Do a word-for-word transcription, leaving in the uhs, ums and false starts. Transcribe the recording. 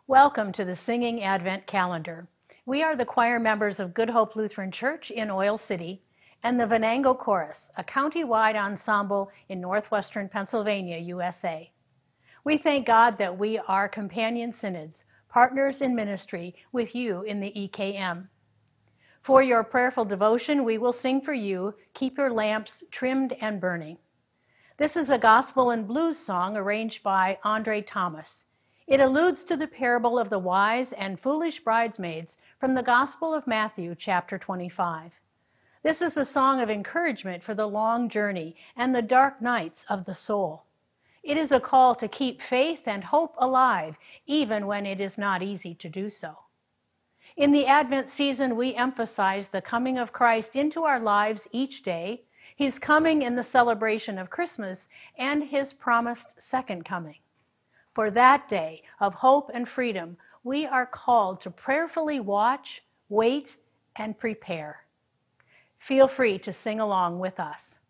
Welcome to the Singing Advent Calendar. We are the choir members of Good Hope Lutheran Church in Oil City and the Venango Chorus, a county-wide ensemble in northwestern Pennsylvania, U S A. We thank God that we are companion synods, partners in ministry with you in the E K M. For your prayerful devotion, we will sing for you, Keep Your Lamps Trimmed and Burning. This is a gospel and blues song arranged by Andre Thomas. It alludes to the parable of the wise and foolish bridesmaids from the Gospel of Matthew, chapter twenty-five. This is a song of encouragement for the long journey and the dark nights of the soul. It is a call to keep faith and hope alive, even when it is not easy to do so. In the Advent season, we emphasize the coming of Christ into our lives each day, His coming in the celebration of Christmas, and His promised second coming. For that day of hope and freedom, we are called to prayerfully watch, wait, and prepare. Feel free to sing along with us.